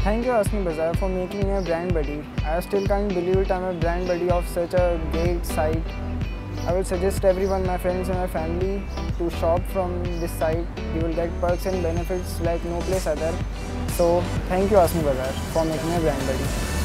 Thank you AskMe Bazaar for making me a brand buddy. I still can't believe it, I'm a brand buddy of such a great site. I will suggest everyone, my friends and my family, to shop from this site. You will get perks and benefits like no place other. So thank you AskMe Bazaar for making me a brand buddy.